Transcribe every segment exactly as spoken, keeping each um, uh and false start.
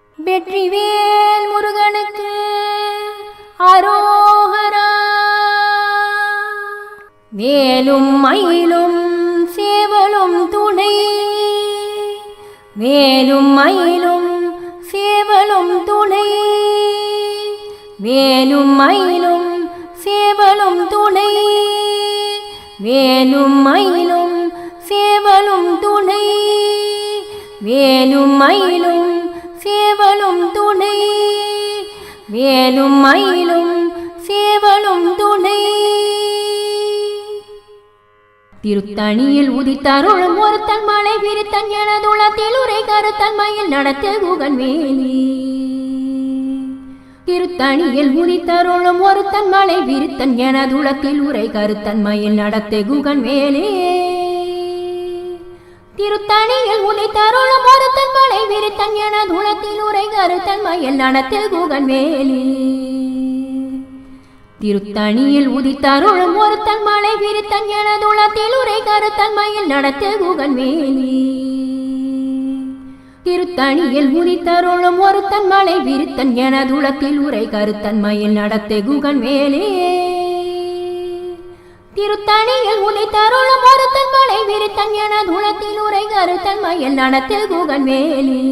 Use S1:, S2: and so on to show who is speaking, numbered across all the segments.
S1: வெற்றிவேல் முருகனுக்கு அரோகரா. வேலும் மயிலும் சேவலும் துணை, வேலும் மயிலும் சேவலும் துணை, வேலும் மயிலும் சேவலும் துணை, வேலும் மயிலும் சேவலும் துணை, வேலும் மயிலும் சேவலும் துணை, வேலும் மயிலும் சேவலும் துணை. திருத்தணியில் உதித்தருளும் ஒருத்தன் மலை விரித்தன் எனதுளத்தில் உரை கருத்தன் மயில் நடத்து குகன் வேலி. திருத்தணியில் உதித்தருளும் ஒருத்தன் மலை விரித்தன் எனதுளத்தில் உரை கருத்தன் மயில் நடத்து குகன் வேலி. திருத்தணியில் உதித்தருளும் ஒருத்தன் மலை விரித்தன் எனதுளத்தில் உரை கருத்தன் மயில் நடத்து குகன் வேலி. திருத்தணியில் உதித்தருளும் ஒருத்தன் மலை விரித்தன் எனதுளத்தில் உரை கருத்தன் மயில் நடத்து குகன் வேலி. திருத்தணியில் உதித்தருளும் ஒருத்தன் மலை விரித்தன் எனதுளத்தில் உரை கருத்தன் மயில் நடத்து குகன் வேலி. திருத்தணியில் உதித்தருளும் ஒருத்தன் மலை விரித்தன் எனதுளத்தில் உரை கருத்தன் மயில் நடத்து குகன் வேலி.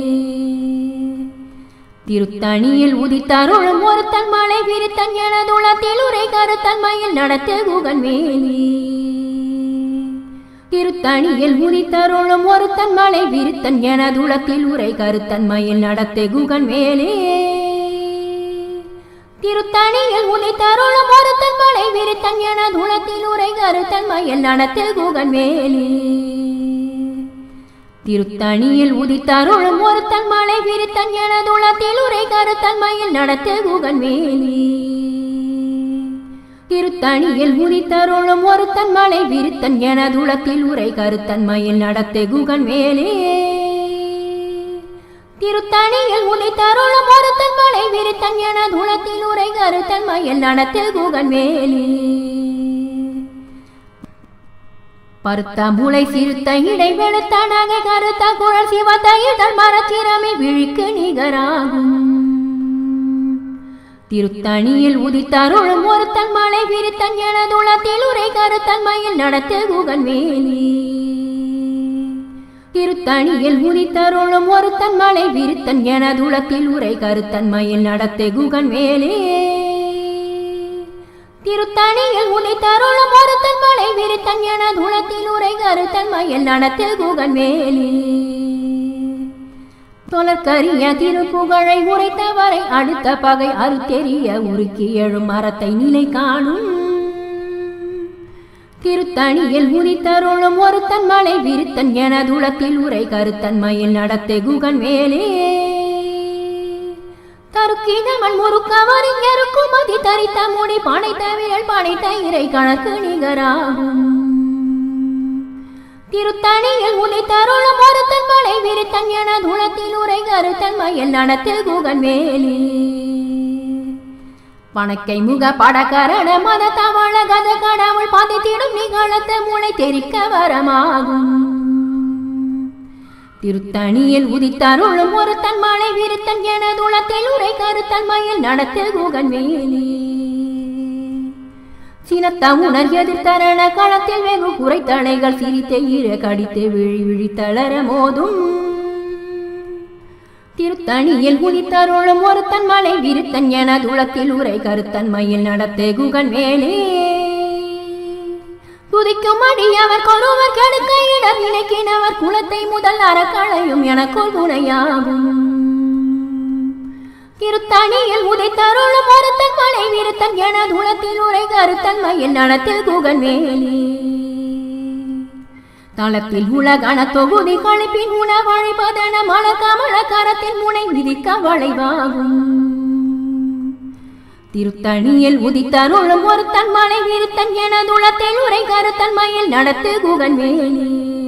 S1: திருத்தணியில் உதித்தருளும் ஒருத்தன் மலை விரித்தன் எனதுளத்தில் உரை கருத்தன் மயில் நடத்து குகன் வேலி. திருத்தணியில் உதித்தருளும் ஒருத்தன் மலை விரித்தன் எனதுளத்தில் உரை கருத்தன் மயில் நடத்து குகன் வேலி. திருத்தணியில் உதித்தருளும் ஒருத்தன் மலை விரித்தன் எனதுளத்தில் உரை கருத்தன் மயில் நடத்து குகன் வேலி. திருத்தணியில் உதித்தருளும் ஒருத்தன் மலை விரித்தன் எனதுளத்தில் உரை கருத்தன் மயில் நடத்து குகன் வேலி. திருத்தணியில் உதித்தருளும் ஒருத்தன் மலை விரித்தன் எனதுளத்தில் உரை கருத்தன் மயில் நடத்து குகன் வேலி. திருத்தணியில் உதித்தருளும் ஒருத்தன் மலை விரித்தன் எனதுளத்தில் உரை கருத்தன் மயில் நடத்து குகன் வேலி. பருத்த முளை சிறுத்த இடை வெளுத்த நகை கருத்த குழல் சிவத்த இதழ் மரச்சிரமை விழிக்கு நிகராகும். திருத்தணியில் உதித்தருளும் ஒருத்தன் மலை விரித்தன் எனதுளத்தில் உரை கருத்தன் மயில் நடத்து குகன் வேலி. திருத்தணியில் உதித்தருளும் ஒருத்தன் மலை விரித்தன் எனதுளத்தில் உரை கருத்தன் மயில் நடத்து குகன் வேலி. திருத்தணியில் உதித்தருளும் ஒருத்தன் மலை விரித்தன் எனதுளத்தில் உரை கருத்தன் மயில் நடத்து குகன் வேலி. தொலற்கரிய திருப்புகழை உரைத்தவரை அடுத்த பகை அறுத்தெறிய உருக்கி எழும் மரத்தை நிலை காணும். திருத்தணியில் உதித்தருளும் ஒருத்தன் மலை விரித்தன் எனதுளத்தில் உரை கருத்தன் மயில் நடத்து குகன் வேலி. தருக்கிதமன் முறுக்கவரின் எருக்குமதி தரித்த முடி படைத்த விரல் படைத்த இறை கணக்கு நிகராகும். திருத்தணியில் உதித்தருளும் ஒருத்தன் மலை விரித்தன் எனதுளத்தில் உரை கருத்தன் மயில் நடத்து குகன் வேலி. பணக்கை முக படக்கரண மத தவள கத கடவுள் பதித்திடும் நிகழத்த முனை தெரிக்க வரமாகும். திருத்தணியில் உதித்தருளும் ஒருத்தன் மலை விரித்தன் எனதுளத்தில் உரை கருத்தன் மயில் நடத்து குகன் வேலி. சினத்த உணர் எதிர்த்தரண களத்தில் வெகு குறைத்தலைகள் சிரித்த ஈர கடித்து விழி விழி தளர மோதும். திருத்தணியில் உதித்தருளும் ஒருத்தன் மலை விரித்தன் எனதுளத்தில் உரை கருத்தன் மயில் நடத்து குகன் வேலி. துதிக்கும் அடியவர் கொருவர் கெடுக்க இடர் நினைக்கினவர் குலத்தை முதல் அறக்களையும் எனக்குள் துணையாகும். திருத்தணியில் உதித்தருளும் ஒருத்தன் மலை விரித்தன் எனதுளத்தில் உரை கருத்தன் மயில் நடத்து குகன் வேலி. தளத்தில் உலகண தொகுதி கழிப்பின் உணவழிப்பதன மல கமல கரத்தின் முனை விதிக்க வளைவாகும். திருத்தணியில் உதித்தருளும் ஒருத்தன் மலை விரித்தன் எனதுளத்தில் உரை கருத்தன் மயில் நடத்து குகன் வேலி.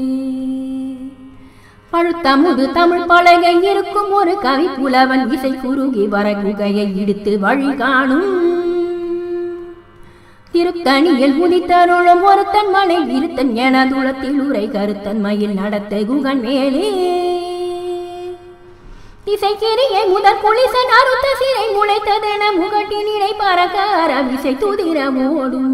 S1: பழுத்தமுது தமிழ் பலகை இருக்கும் ஒரு கவி புலவன் இசை குறுகி வர குகையை இடித்து வழி காணும். திருத்தணியில் உதித்தருளும் ஒருத்தன் மலை விரித்தன் எனதுளத்தில் உரை கருத்தன் மயில் நடத்து குகன் வேலி. திசைக்கிரியை முதற் குளிசன் அறுத்த சிறை முளைத்ததென முகட்டினிடை பறக்கார விசை துதிரமோடும்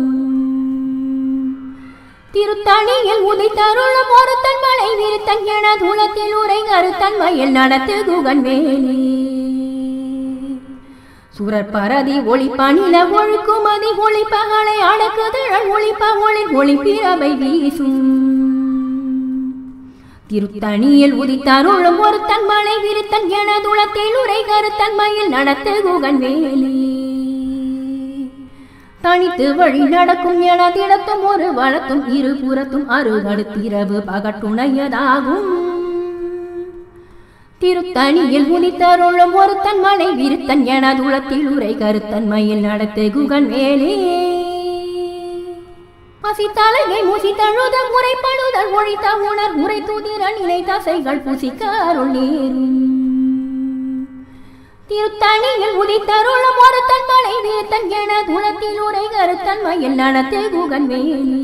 S1: திருத்தணியில் உதித்தருளும் ஒருத்தன் மலை விருத்தன் என துளத்தில் உரை கருத்தன்மையில் நடத்து குகன் வேலி சுரர் பரதி ஒளிப்பணில ஒழுக்குமதி ஒளிப்பகலை அடக்குதழல் ஒளிப்ப ஒளி ஒளிப்பிரவை வீசும் திருத்தணியில் உதித்தருளும் ஒருத்தன் மலை விருத்தன் என துளத்தில் உரை கருத்தன்மையில் நடத்து குகன் வேலி தனித்து வழி நடக்கும் என திடத்தும் ஒரு வளத்தும் இருபுறத்தும் அருகடுத்திரவு பகட்டுணையதாகும் திருத்தணியில் உதித்தருளும் ஒருத்தன் மலை விருத்தன் என துளத்தில் உரை கருத்தன்மையில் நடத்து குகன் வேலி பசித்தலையை முசித்தழுத முறைப்படுதல் ஒழித்த உணர் உரை துதிர நிலை தசைகள் புசிக்க அருள் நேரும் திருத்தணியில் உதித்தருளும் ஒருத்தன் மலை விருத்தன் என துளத்தில் உரை கருத்தன்மையில் நடத்து குகன் வேலி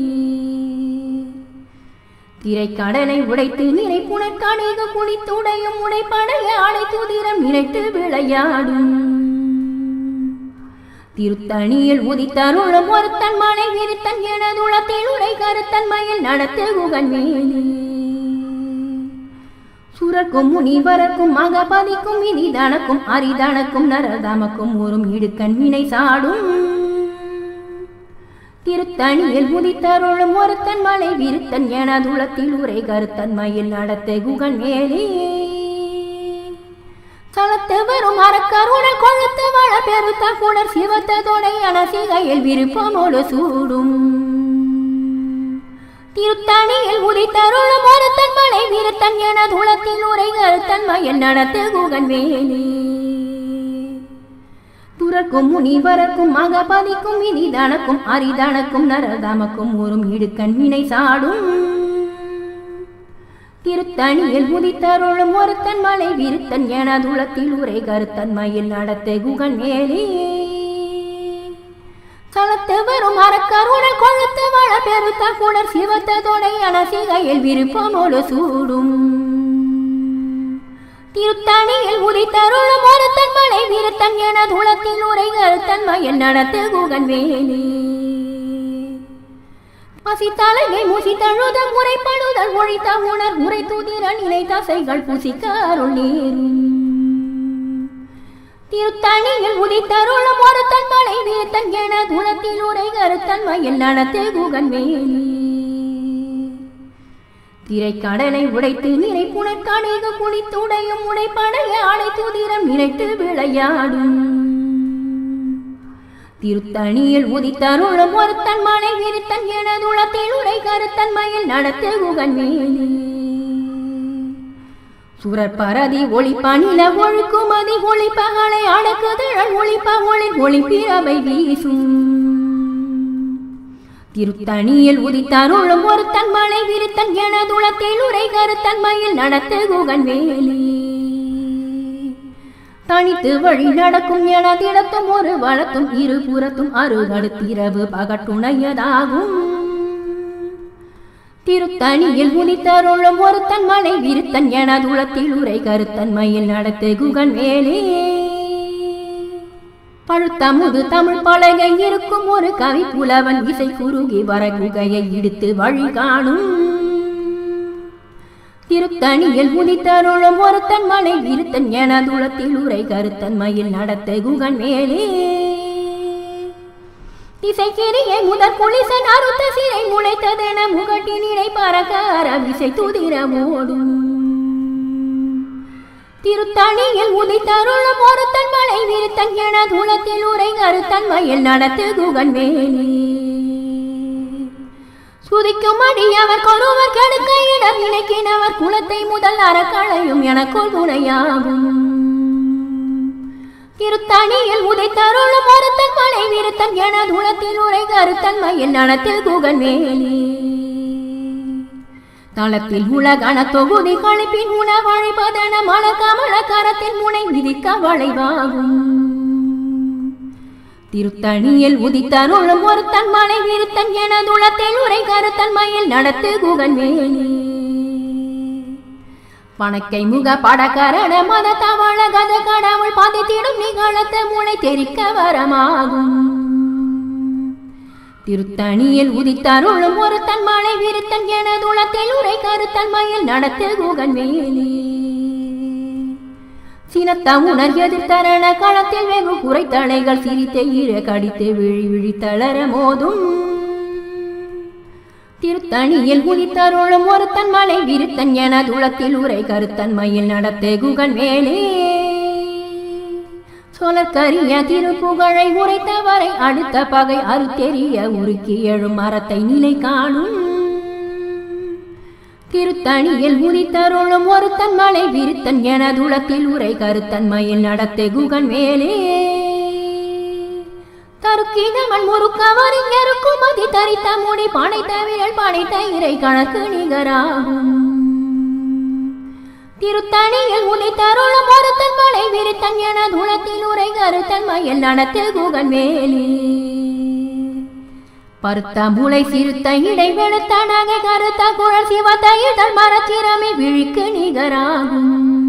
S1: திரைக்கடலை உடைத்து நிறை புனற்காணிக குளித்துடையும் உடைப்படைய ஆடை துதிரம் நினைத்து விளையாடும் திருத்தணியில் உதித்தருளும் ஒருத்தன் மலை விருத்தன் என துளத்தில் உரை கருத்தன்மையில் நடத்து குகன் வேலி சுரர்க்கும் முனிவரக்கும் மகபதிக்கும் விதிதனக்கும் அரிதனக்கும் நரதமக்கும் ஒரும் இடுக்கண் வினை சாடும் திருத்தணியில் உதித்தருளும் ஒருத்தன் மலை விருத்தன் என துளத்தில் உரை கருத்தன்மையில் நடத்து குகன் வேலி சலத்து வரும் அறக்கருணல் கொழுத்து வள பெருத்த குடர் சிவத்ததோடை அனசிகையில் விருப்பமோடு சூடும் திருத்தணியில் உதித்தருளும் ஒருத்தன் மலை விருத்தன் என துளத்தில் உரை கருத்தன்மையில் நடத்து குகன் வேலி துறக்கும் முனிவரக்கும் மகபதிக்கும் விதிதனக்கும் அரிதனக்கும் நரதமக்கும் ஒரும் இடுக்கண் வினை சாடும் திருத்தணியில் உதித்தருளும் ஒருத்தன் மலை விருத்தன் என துளத்தில் உரை கருத்தன்மையில் நடத்து குகன் வேலி சலத்து வரும் அறக்கருணல் கொழுத்து வள பெருத்த குடர் சிவத்ததோடை அனசிகையில் விருப்பமோடு சூடும் திருத்தணியில் உதித்தருளும் ஒருத்தன் மலை விருத்தன் என துளத்தில் உரை கருத்தன்மையில் நடத்து குகன் வேலி பசித்தலையை முசித்தழுத முறைப்படுதல் ஒழித்த உணர் உரை துதிர நிலை தசைகள் புசிக்க அருள் நேரும் திருத்தணியில் உதித்தருளும் ஒருத்தன் மலை விருத்தன் என துளத்தில் உரை கருத்தன்மையில் நடத்து குகன் வேலி திரைக்கடலை உடைத்து நிறை புனற்காணிக குளித்துடையும் உடைப்படைய ஆடை துதிரம் நினைத்து விளையாடும் திருத்தணியில் உதித்தருளும் ஒருத்தன் மலை விருத்தன் என துளத்தில் உரை கருத்தன்மையில் நடத்து குகன் வேலி சுரர் பரதி ஒளிப்பணில ஒழுக்குமதி ஒளிப்பகலை அடக்குதழல் ஒளிப்ப ஒளி ஒளிப்பிரவை வீசும் திருத்தணியில் உதித்தருளும் ஒருத்தன் மலை விருத்தன் என துளத்தில் உரை கருத்தன்மையில் நடத்து குகன் வேலி தனித்து வழி நடக்கும் என திடத்தும் ஒரு வளத்தும் இருபுறத்தும் அருகடுத்திரவு பகட்டுணையதாகும் திருத்தணியில் உதித்தருளும் ஒருத்தன் மலை விருத்தன் என துளத்தில் உரை கருத்தன்மையில் நடத்து குகன் வேலி பழுத்தமுது தமிழ் பலகை இருக்கும் ஒரு கவி புலவன் இசை குறுகி வர குகையை இடித்து வழி காணும் திருத்தணியில் உதித்தருளும் ஒருத்தன் மலை விருத்தன் என துளத்தில் உரை கருத்தன்மையில் நடத்து குகன் வேலி திசைக்கிரியை முதற் குளிசன் அறுத்த சிறை முளைத்ததென முகட்டினிடை பறக்கார விசை துதிரமோடும் திருத்தணியில் உதித்தருளும் ஒருத்தன் மலை விருத்தன் என துளத்தில் உரை கருத்தன்மையில் நடத்து குகன் வேலி சுதிக்கும் அடியவர் கொருவர் கெடுக்க இடம் இணைக்கினவர் குலத்தை முதல் அறக்களையும் எனக்குள் துணையாகும் திருத்தணியில் உதித்தருளும் ஒருத்தன் மலை விருத்தன் என துளத்தில் உரை கருத்தன்மையில் நடத்து குகன் வேலி தளத்தில் உலகன தொகுதி கழிப்பின் உணவழிப்பதன மல கமல கரத்தின் முனை விதிக்க வளைவாகும் திருத்தணியில் உதித்தருளும் ஒருத்தன் மலை விருத்தன் என துளத்தில் உரை கருத்தன்மையில் நடத்து குகன் வேலி பணக்கை முக படக்கரண மத தவள கஜ கடவுள் பதித்திடும் நிகழத்த மூளை தெரிக்க வரமாகும். திருத்தணியில் உதித்தருளும் ஒரு தன் மலை விருத்தன் என துளத்தில் உரை கருத்தன்மையில் நடத்து குகன் வேலி. சினத்த உணர் எதிர்த்தரண களத்தில் வெகு குறைத்தலைகள் சிரித்த ஈர கடித்து விழி விழி தளர மோதும். திருத்தணியில் உதித்தருளும் ஒரு தன் மலை விருத்தன் என துளத்தில் உரை கருத்தன்மையில் நடத்து குகன் வேலி. சொலற்கரிய திருப்புகழை உரைத்தவரை அடுத்த பகை அறுத்தெறிய உருக்கி எழும் மரத்தை நிலை காணும். திருத்தணியில் உதித்தருளும் ஒரு தன் மலை விருத்தன் என துளத்தில் உரை கருத்தன்மையில் நடத்து குகன் வேலே. தருக்கினவன் முறுக்கவரின் எருக்கும் அதி தரித்த முடி பனைத்த விரல் பனைத்த இறை கணக்கு நிகராகும். திருத்தணியில் உதித்தருளும் ஒரு தன் மலை விருத்தன் என துளத்தில் உரை கருத்தன்மையில் நடத்து குகன் வேலி. பருத்த முளை சிறுத்த இடை வெளுத்த நகை கருத்த குழல் சிவத்த இதழ் மரச்சிரமி விழிக்கு நிகராகும்.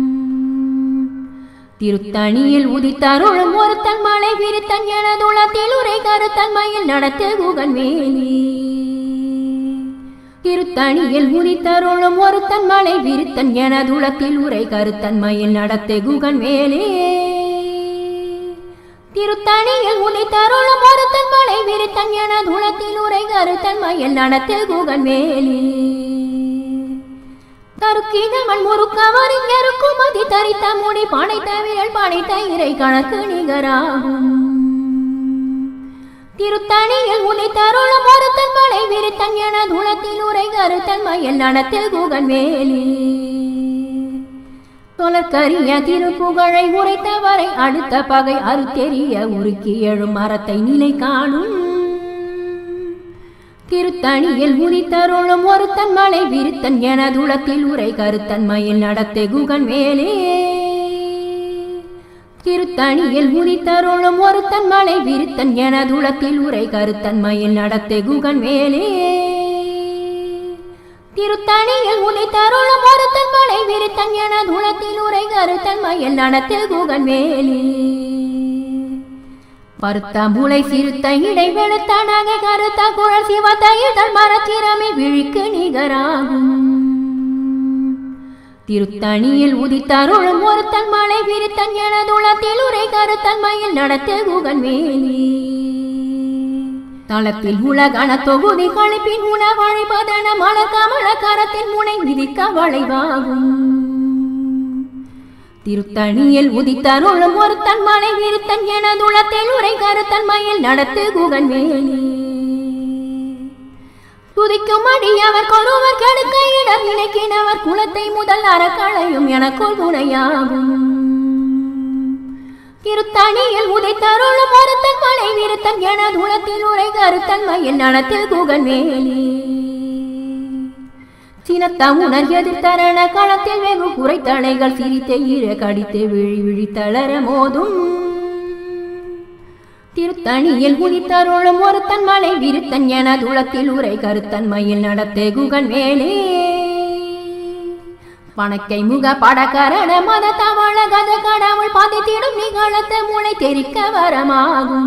S1: திருத்தணியில் உதித்தருளும் ஒரு தன் மலை விருத்தன் என துளத்தில் உரை கருத்தன்மையில் நடத்து குகன் வேலி. திருத்தணியில் உதித்தருளும் ஒரு தன் மலை விருத்தன் என துளத்தில் உரை கருத்தன்மையில் நடத்து குகன் வேலே. திருத்தணியில் உதித்தருளும் ஒரு தன் மலை விருத்தன் என துளத்தில் உரை கருத்தன்மையில் நடத்து குகன் வேலி. தருக்கினவன் முறுக்கவரின் எருக்கும் அதி தரித்த முடி பனைத்த விரல் பனைத்த இறை கணக்கு நிகராகும். திருத்தணியில் உதித்தருளும் ஒரு தன் மலை விருத்தன் என துளத்தில் உரை கருத்தன்மையில் நடத்து குகன் வேலி. சொலற்கரிய திருப்புகழை உரைத்தவரை அடுத்த பகை அறுத்தெறிய உருக்கி எழும் மரத்தை நிலை காணும். திருத்தணியில் உதித்தருளும் ஒரு தன் மலை விருத்தன் என துளத்தில் உரை கருத்தன்மையில் நடத்து குகன் வேலே. திருத்தணியில் உதித்தருளும் ஒரு தன் மலை விருத்தன் என துளத்தில் உரை கருத்தன்மையில் நடத்து குகன் வேலே. திருத்தணியில் உதித்தருளும் ஒரு தன் மலை விருத்தன் என துளத்தில் உரை கருத்தன்மையில் நடத்து குகன் வேலி. பருத்த முளை சிறுத்த இடை வெளுத்த நகை கருத்த குழல் சிவத்த இதழ் மரச்சிரமி விழிக்கு நிகராகும். திருத்தணியில் உதித்தருளும் ஒரு தன் மலை விருத்தன் என துளத்தில் உரை கருத்தன்மையில் நடத்து குகன் வேலி. தளத்தில் உலகண தொகுதி கழிப்பின் உணவழிப்பதன மலர் கமல கரத்தின் முனை விதிக்க வளைவாகும். திருத்தணியில் உதித்தருளும் ஒரு தன் மலை விருத்தன் என துளத்தில் உரை கருத்தன்மையில் நடத்து குகன் வேலி. துதிக்கும் அடியவர் கொருவர் கெடுக்க இடர் நினைக்கினவர் குலத்தை முதல் அறக்களையும் எனக்குள் துணையாகும். திருத்தணியில் உதித்தருளும் ஒரு தன் மலை விருத்தன் என துளத்தில் உரை கருத்தன்மையில் நடத்து குகன் வேலி. சினத்த உணர் எதிர்த்தரண களத்தில் வெகு குறைத்தலைகள் சிரித்த ஈர கடித்து விழி விழி தளர மோதும். திருத்தணியில் உதித்தருளும் ஒரு தன் மலை விருத்தன் என துளத்தில் உரை கருத்தன்மையில் நடத்து குகன் வேலே. பணக்கை முக படக்கரண மத தவள கஜ கடவுள் பதித்திடும் நிகழத்த மூளை தெரிக்க வரமாகும்.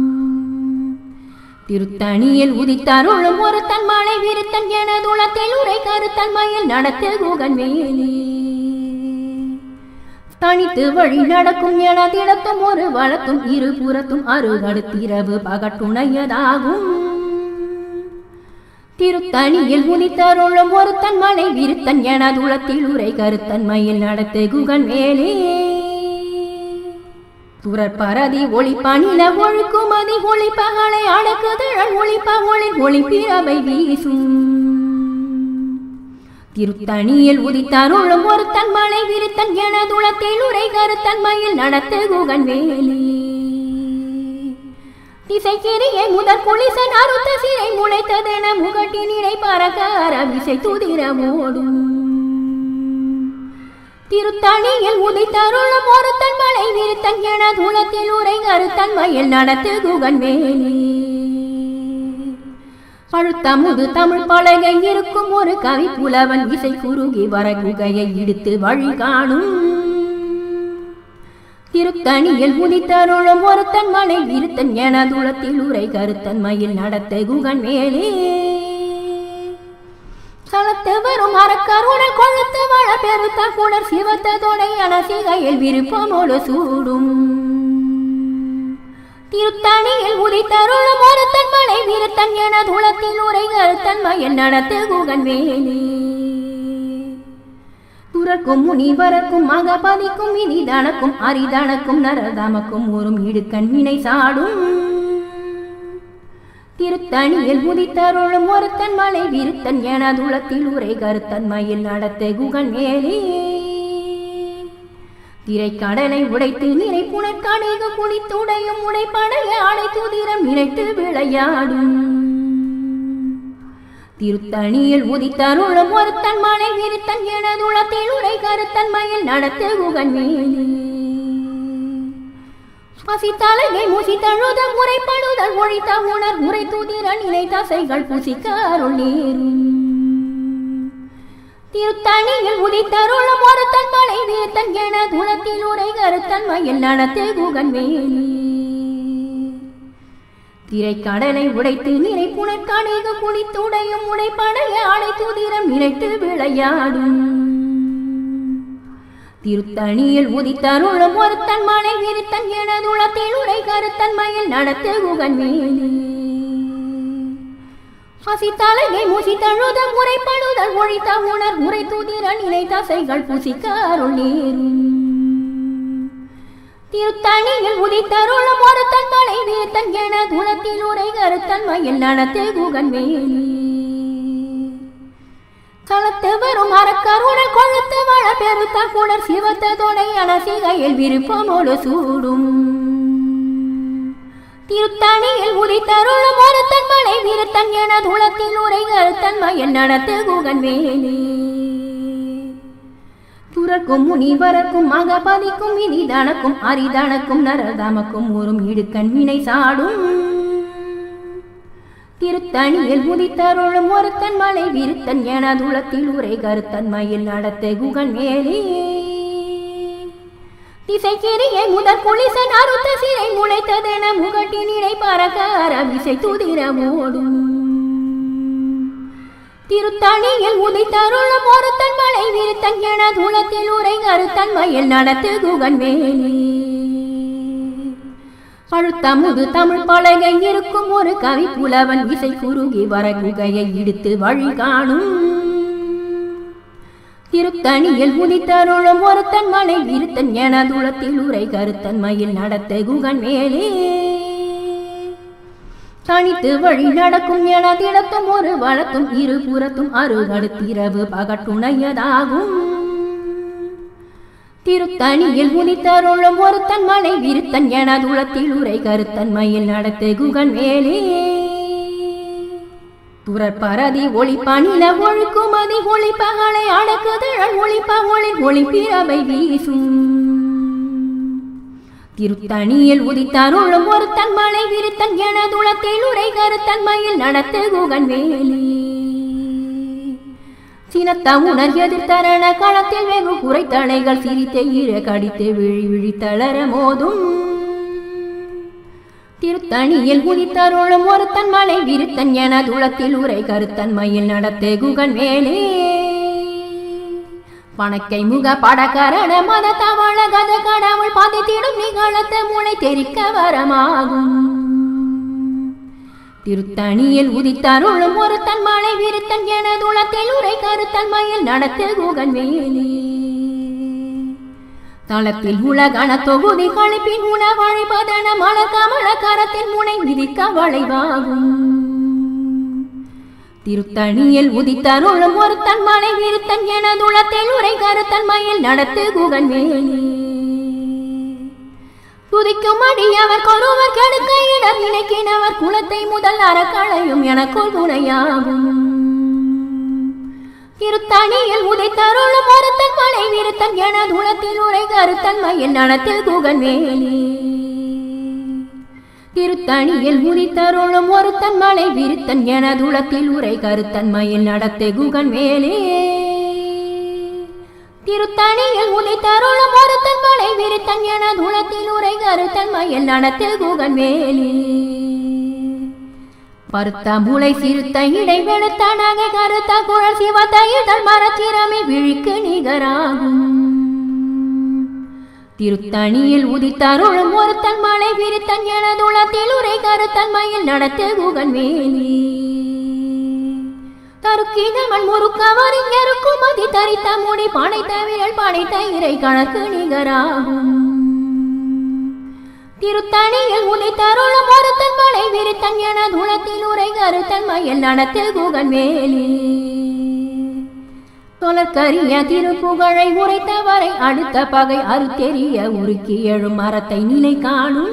S1: திருத்தணியில் உதித்தருளும் ஒரு தன் மலை விருத்தன் என துளத்தில் உரை கருத்தன்மையில் நடத்து குகன் வேலி. தனித்து வழி நடக்கும் என திடத்தும் ஒரு வளத்தும் இரு புறத்தும் அருகடுத்திரவு பகட்டுணையதாகும். திருத்தணியில் உதித்தருளும் ஒரு தன் மலை விருத்தன் என துளத்தில் உரை கருத்தன்மையில் நடத்து குகன் வேலே. துறப்பரதி ஒளிப்ப நில ஒழுக்குமதி ஒளிப்பகளை அடக்குதழல் ஒளிப்ப ஒளி ஒளிப்பிரவை வீசும். திருத்தணியில் உதித்தருளும் ஒரு தன் மலை விருத்தன் என துளத்தில் உரை கருத்தன்மையில் நடத்து குகன் வேலி. திசைக்கிரியை முதற் குளிசன் அறுத்த சிறை முளைத்ததென முகட்டின் இடை பறக்க அரவிசை துதிரமோடும். திருத்தணியில் உதித்தருளும் ஒரு தன் மலை விருத்தன் என துளத்தில் உரை கருத்தன்மையில் நடத்து குகன் வேலி. பழுத்தமுது தமிழ் பலகை இருக்கும் ஒரு கவி புலவன் இசை குறுகி வர குகையை இடித்து வழி காணும் திருத்தணியில் உதித்தருளும் ஒருத்தன் மலை இருத்தன் என துளத்தில் உரை கருத்தன் மயில் நடத்த குகன் மேலே சலத்து வரும் அறக்கருணை கொழுத்து வள பெருத்த குடர் சிவத்ததோடை அனசிகையில் விருப்பமோடு சூடும் திருத்தணியில் உதித்தருளும் ஒருத்தன் மலை விருத்தன் என துளத்தில் உரை கருத்தன் மயில் நடத்த குகன் மேலே துறக்கும் முனிவரக்கும் மகபதிக்கும் இனிதனக்கும் அரிதனக்கும் நரதமக்கும் ஊரும் இடுக்கண் வினை சாடும் திருத்தணியில் உதித்தருளும் ஒருத்தன் மலை விருத்தன் என துளத்தில் உரை கருத்தன் மயில் நடத்த குகன் மேலே திரைக்கடலை உடைத்து நிறை புனற்காணிக குளித்துடையும் உடைப்படைய அனைத்து திறம் நினைத்து விளையாடும் திருத்தணியில் உதித்தருளும் ஒருத்தன் மலை விருத்தன் என துளத்தில் உரை கருத்தன் மயில் நடத்த குகன் மேலே பசித்தலையை முசித்தழுத முறைப்படுதல் ஒழித்த உணர் முறை துதிர நிலை தசைகள் புசிக்க அருள் நேரும் திருத்தணியில் உதித்தருளும் ஒருத்தன் மலை விருத்தன் என துளத்தில் உரை கருத்தன் மயில் நடத்த குகன் மேலே திரைக்கடலை உடைத்து நிறை புனற்காணிக குளித்துடையும் உடைப்படைய அனைத்து திறம் நினைத்து விளையாடும் திருத்தணியில் உதித்தருளும் ஒருத்தன் மலை விருத்தன் என துளத்தில் உரை கருத்தன் மயில் நடத்த குகன் மேலே பசித்தலையை முசித்தழுத முறைப்படுதல் ஒழித்த உணர் முறை துதிர நிலை தசைகள் புசிக்க அருள் நேரும் திருத்தணியில் உதித்தருளும் ஒருத்தன் மலை விருத்தன் என துளத்தில் உரை கருத்தன் மயில் நடத்த குகன் மேலே களத்து வரும் அறக்கருணை கொழுத்து வள பெருத்த குடர் சிவத்ததோடை அனசிகையில் விருப்பமோடு சூடும் திருத்தணியில் உதித்தருளும் ஒருத்தன் மலை விருத்தன் என துளத்தில் உரை கருத்தன் மயில் நடத்த குகன் மேலே துறக்கும் முனிவரக்கும் மகபதிக்கும் இனிதனக்கும் அரிதனக்கும் நரதமக்கும் ஊரும் இடுக்கண் வினை சாடும் திருத்தணியில் உதித்தருளும் ஒருத்தன் மலை விருத்தன் என துளத்தில் உரை கருத்தன் மயில் நடத்த குகன் மேலே திசைக்கிரியை முதற் குளிசன் அறுத்த சிறை முளைத்ததென முகட்டின் இடை பறக்க அரவிசை துதிர ஓடும் திருத்தணியில் உதித்தருளும் ஒருத்தன் மலை விருத்தன் என துளத்தில் உரை கருத்தன் மயில் நடத்த குகன் மேலே பழுத்தமுது தமிழ் பலகை இருக்கும் ஒரு கவி புலவன் இசை குறுகி வர குகையை இடித்து வழி காணும் திருத்தணியில் உதித்தருளும் ஒருத்தன் மலை விருத்தன் என துளத்தில் உரை கருத்தன் மயில் நடத்த குகன் மேலே தனித்து வழி நடக்கும் என திடத்தும் ஒரு வழக்கும் இருபுறத்தும் அருகடுத்திரவு பகட்டுணையதாகும் திருத்தணியில் உதித்தருளும் ஒருத்தன் மலை விருத்தன் என துளத்தில் உரை கருத்தன் மயில் நடத்த குகன் மேலே துறப்பரதி ஒளிப்ப நில ஒழுக்குமதி ஒளிப்பகலை அடக்குதழல் ஒளிப்ப ஒளி ஒளிப்பிரவை வீசும் திருத்தணியில் உதித்தருளும் ஒருத்தன் மலை விருத்தன் என துளத்தில் உரை கருத்தன் மயில் நடத்த குகன் மேலே சினத்த உணர் எதிர்த்தரண களத்தில் வெகு குறைத்தலைகள் சிரித்த ஈர கடித்து விழி விழி தளர மோதும் திருத்தணியில் உதித்தருளும் ஒருத்தன் மலை விருத்தன் என துளத்தில் உரை கருத்தன் மயில் நடத்த குகன் மேலே பணக்கை முக படக்கரண மத தவள கத கடவுள் பதித்திடும் நிகழத்த முளை தெரிக்க வரமாகும் திருத்தணியில் உதித்தருளும் ஒருத்தன் மலை விருத்தன் என துளத்தில் உரை கருத்தன் மயில் நடத்த குகன் மேலே தளத்தில் உலகன தொகுதி கழிப்பின் உணவழிபதன மலர் கமல கரத்தின் முனை விதிக்க வளைவாகும் திருத்தணியில் உதித்தருளும் ஒருத்தன் மலை விருத்தன் என துளத்தில் உரை கருத்தன் மயில் நடத்த குகன் மேலே துதிக்கும் அடியவர் கொருவர் கெடுக்க இடர் நினைக்கினவர் குலத்தை முதல் அறக்களையும் எனக்குள் துணையாகும் திருத்தணியில் உதித்தருளும் ஒருத்தன் மலை விருத்தன் என துளத்தில் உரை கருத்தன் மயில் நடத்த குகன் மேலே திருத்தணியில் உதித்தருளும் ஒருத்தன் மலை விருத்தன் எனதுளத்தில் உரை கருத்தன்மையில் நடத்தை குகன் மேலே திருத்தணியில் உதித்தருளும் ஒருத்தன் மலை விருத்தன் எனதுளத்தில் உரை கருத்தன்மையில் நடத்தை குகன் மேலே பருத்தாம்புளை சிறுத்த இடை வெளுத்த நகை கருத்த குழல் சிவத்த இதழ் மரச்சிரமை விழிக்கு நிகராகும் திருத்தணியில் உதித்தருளும் ஒருத்தன் மலை விருத்தன் எனதுளத்தில் உரை கருத்தன்மையில் நடத்த குகன் மேலே தருக்கிதமன் முறுக்கவரிஞருக்கும் அதி தரித்த முடி பனைத்த விரல் பனைத்த இறை கணக்கு நிகராகும் திருத்தணியில் உதித்தருளும் ஒருத்தன் மலை விருத்தன் எனதுளத்தில் உரை கருத்தன்மையில் நடத்த குகன் மேலே தொலற்கரிய திருப்புகழை உரைத்தவரை அடுத்த பகை அறுத்தெறிய உருக்கி எழும் மரத்தை நிலை காணும்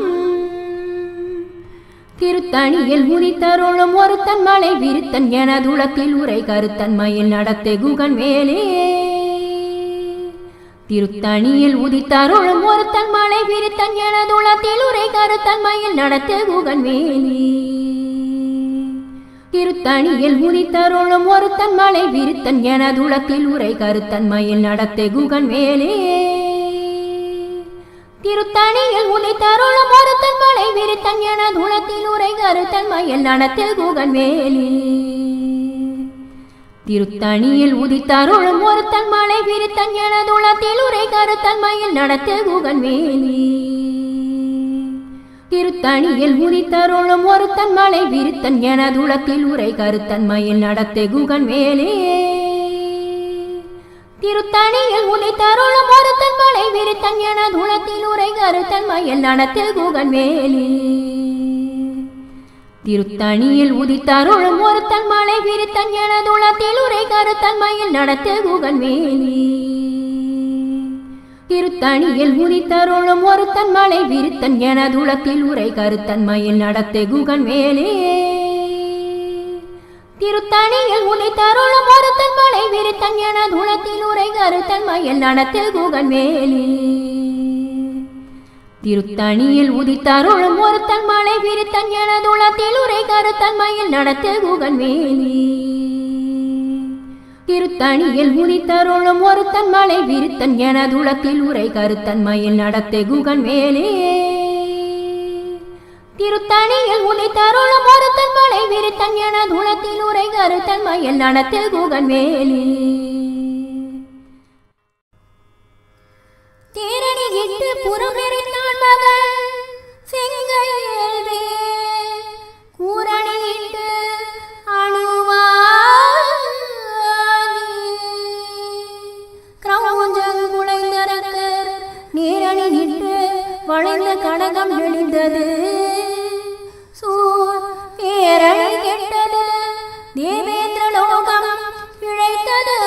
S1: திருத்தணியில் உதித்தருளும் ஒருத்தன் மலை விருத்தன் எனதுளத்தில் உரை கருத்தன்மையில் நடத்தை குகன் மேலே திருத்தணியில் உதித்தருளும் ஒருத்தன் மலை விருத்தன் எனதுளத்தில் உரை கருத்தன்மையில் நடத்தை குகன் மேலே திருத்தணியில் உதித்தருளும் ஒருத்தன் மலை விருத்தன் எனதுளத்தில் உரை கருத்தன்மையில் நடத்தை குகன் மேலே திருத்தணியில் உதித்தருளும் ஒருத்தன் மலை விருத்தன் எனதுளத்தில் உரை கருத்தன்மையில் நடத்தை குகன் மேலே திருத்தணியில் உதித்தருளும் ஒருத்தன் மலை விருத்தன் எனதுளத்தில் உரை கருத்தன்மையில் நடத்தை குகன் மேலே திருத்தணியில் உதித்தருளும் ஒருத்தன் மலை விருத்தன் எனதுளத்தில் உரை கருத்தன்மையில் நடத்தை குகன் மேலே திருத்தணியில் உதித்தருளும் ஒருத்தன் மலை விருத்தன் எனதுளத்தில் உரை கருத்தன்மையில் நடத்தை குகன் மேலே திருத்தணியில் உதித்தருளும் ஒருத்தன் மலை விருத்தன் எனதுளத்தில் உரை கருத்தன்மையில் நடத்தை குகன் மேலே திருத்தணியில் உதித்தருளும் ஒருத்தன் மலை விருத்தன் எனதுளத்தில் உரை கருத்தன்மையில் நடத்தை குகன் மேலே திருத்தணியில் உதித்தருளும் ஒருத்தன் மலை விருத்தன் எனதுளத்தில் உரை கருத்தன்மையில் நடத்தை குகன் மேலே திருத்தணியில் உதித்தருளும் ஒருத்தன் மலை விருத்தன் எனதுளத்தில் உரை கருத்தன்மையில் நடத்தை குகன் மேலே திருத்தணியில் உதித்தருளும் ஒருத்தன் மலை விருத்தன் எனதுளத்தில் உரை கருத்தன்மையில் நடத்தை குகன் மேலே திருத்தணியில் உதித்தருளும் ஒருத்தன் மலை விருத்தன் எனதுளத்தில் உரை கருத்தன்மையில் நடத்தை குகன் மேலே தேரணியிட்டு புறமெறிந்தான் மகன் செங்கையேல்வே கூரணியிட்டு அணுவா வளைந்த கடகம் நெளிந்தது சூர் பேரணி கெட்டது தேவேந்திர லோகம் இழைத்தது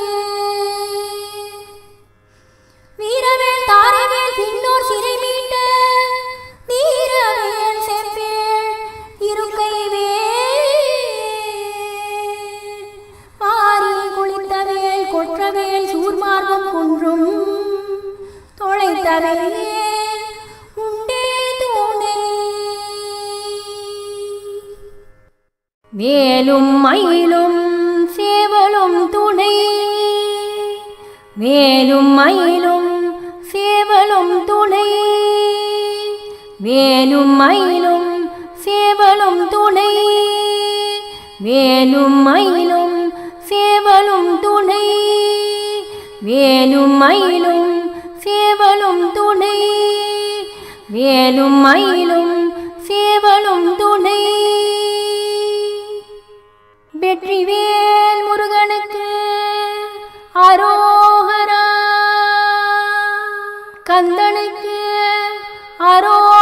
S1: வீரவேல் தாரவேல் பின்னோர் சிறை மீட்ட வீரவேல் செப்பேள் இருக்கைவேல் பாரி குளித்தவேல் கொற்றவேல் சூர்மார்பம் குன்றும் தொலைத்தவேல் வேலும் மயிலும் சேவலும் துணை வேலும் மயிலும் சேவலும் துணை வேலும் மயிலும் சேவலும் துணை வேலும் மயிலும் சேவலும் துணை வேலும் மயிலும் சேவலும் துணை வேலும் மயிலும் சேவலும் துணை வெற்றிவேல் முருகனுக்கு அரோகரா கந்தனுக்கு அரோ